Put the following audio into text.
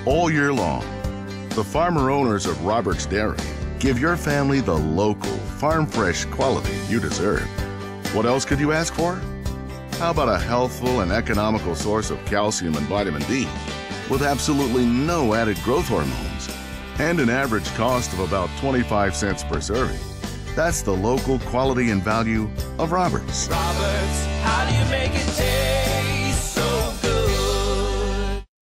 all year long. The farmer owners of Roberts Dairy give your family the local, farm-fresh quality you deserve. What else could you ask for? How about a healthful and economical source of calcium and vitamin D with absolutely no added growth hormones and an average cost of about 25 cents per serving? That's the local quality and value of Roberts. Roberts, how do you make it taste?